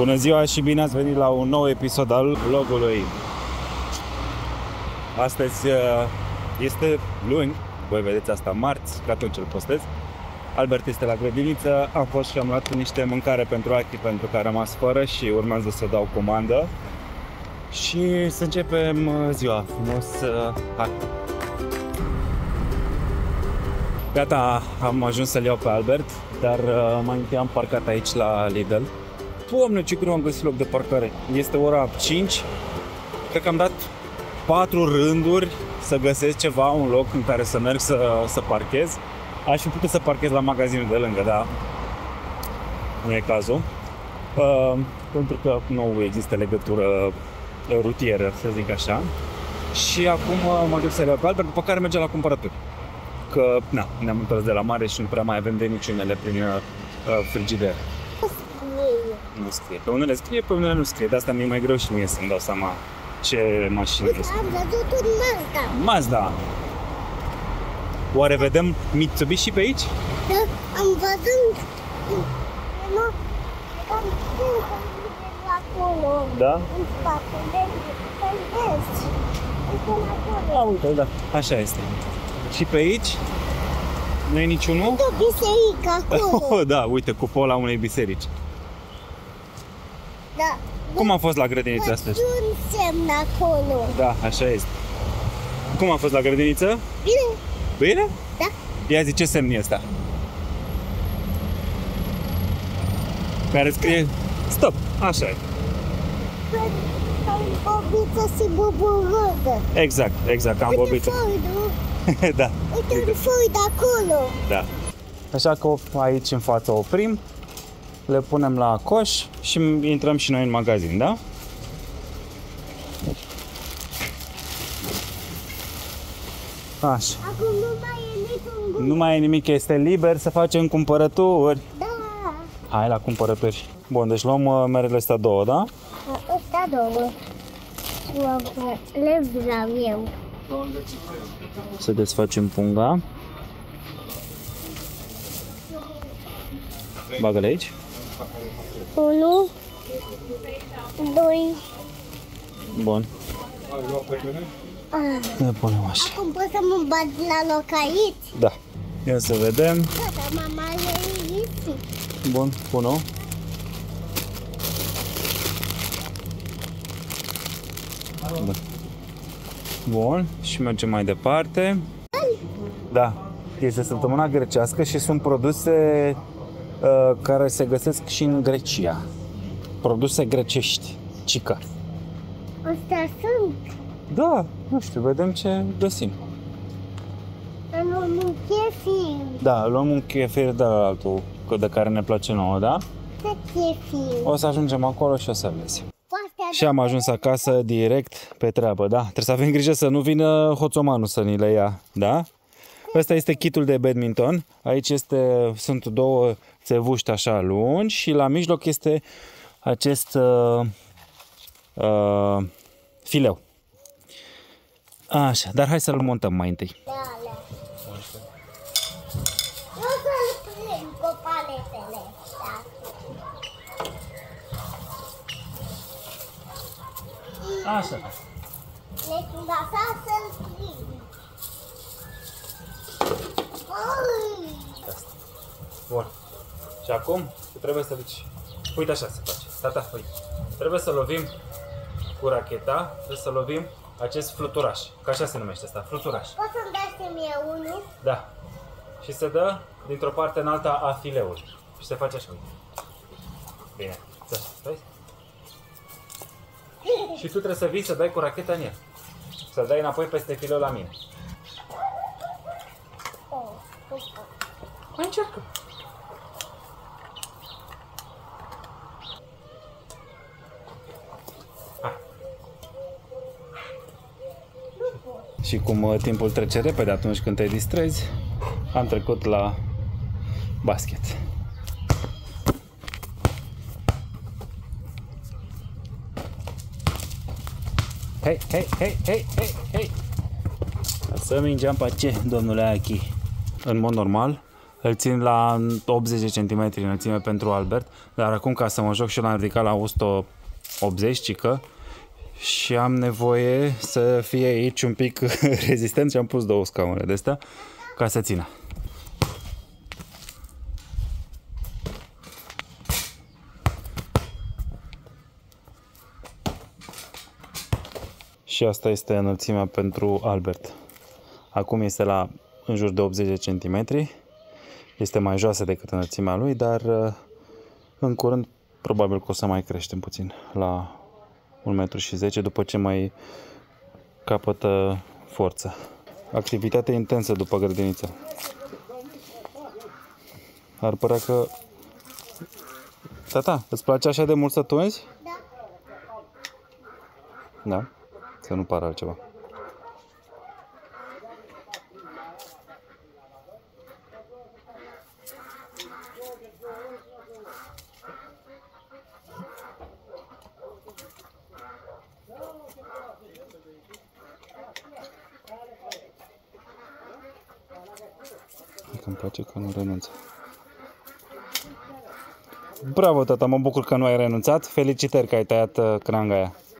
Bună ziua și bine ați venit la un nou episod al vlogului. Astăzi este luni, voi vedeți asta marți, că atunci îl postez. Albert este la grădiniță, am fost și am luat niște mâncare pentru Aki pentru că a rămas fără și urmează să dau comandă. Și să începem ziua frumos. Gata, am ajuns să-l iau pe Albert, dar mai întâi am parcat aici la Lidl. Doamne, ce greu am găsit loc de parcare. Este ora 5. Cred că am dat 4 rânduri să găsesc ceva, un loc în care să merg să parchez. Aș fi putut să parchez la magazinul de lângă, dar nu e cazul. Pentru că nu există legătură rutieră, să zic așa. Și acum mă duc să le iau pe Albert, după care mergem la cumpărături. Că na, ne-am întors de la mare și nu prea mai avem de niciunele prin frigider. Nu scrie. Pe unele scrie, pe unele nu scrie. De asta mi-e mai greu și mie să-mi dau seama ce mașină este. Am văzut un Mazda. Mazda. Oare vedem Mitsubishi pe aici? Da, am văzut. Nu, am văzut acolo. Da? În spate, vezi. A, uite, da. Așa este. Și pe aici? Nu e niciunul? Uite o biserică acolo. Oh, da, uite, cupola unei biserici. Da. Cum a fost la grădiniță astăzi? Văd un semn acolo. Da, așa este. Cum a fost la grădiniță? Bine. Bine? Da. Ia zi, ce semn e ăsta? Care scrie stop, așa e. Am bobiță și buburoză. Exact, am vorbit. Uite foidul. Da. Uite un foid acolo. Da. Așa că aici în față oprim, le punem la coș și intrăm și noi în magazin, da? Așa. Acum nu mai e niciun gust. Nu mai e nimic, este liber să facem cumpărături. Da. Hai la cumpărături. Bun, deci luăm merele astea două, da? Ăsta două. Le vreau eu. Să desfacem punga. Bagă-le aici. 1, 2. Bun. Ne punem așa. Acum pot să mă bat la loc aici? Da. Ia să vedem. Gata, mama e aici. Bun, pun-o. Bun, și mergem mai departe. Da, este săptămâna grecească și sunt produse care se găsesc și în Grecia. Produse grecești, cică. Astea sunt. Da, nu știu, vedem ce găsim. Luăm un chefir. Da, luăm un chefir de la altul, de care ne place nouă, da? Ce chefir? O să ajungem acolo și o să vezi. Astea Și am ajuns acasă direct pe treabă, da? Trebuie să avem grijă să nu vină hoțomanul să ni le ia, da? Ăsta este kitul de badminton. Aici sunt două țevuști așa lungi și la mijloc este acest fileu. Așa, dar hai să-l montăm mai întâi. Eu să-l prind cu paletele. Așa. Deci așa să-l prind. Bun. Și acum trebuie să duci. Uite așa se face. Tata, uite. Trebuie să lovim cu racheta, trebuie să lovim acest fluturaș. Că așa se numește asta, fluturaș. Poți să-mi dai și mie unul? Da. Și se dă dintr-o parte în alta a fileului. Și se face așa, uite. Bine. Stai. Și tu trebuie să vii să dai cu racheta în el. Să dai înapoi peste fileu la mine. Mai încercă. Și cum timpul trece repede atunci când te distrezi, am trecut la basket. Hei! Să mingem pe ce, domnule Aki? În mod normal, Îl țin la 80 cm înălțime pentru Albert, dar acum ca să mă joc și l-am ridicat la 180 cică și am nevoie să fie aici un pic rezistent și am pus 2 scaune de astea ca să țină. Și asta este înălțimea pentru Albert. Acum este la în jur de 80 cm. Este mai joasă decât înălțimea lui, dar în curând probabil că o să mai creștem puțin la 1,10 m după ce mai capătă forță. Activitate intensă după grădiniță. Ar părea că... Tata, îți place așa de mult să tunzi? Da. Da? Să nu pară altceva. Îmi place că nu renunță. Bravo, tata, mă bucur că nu ai renunțat. Felicitări că ai tăiat cranga aia.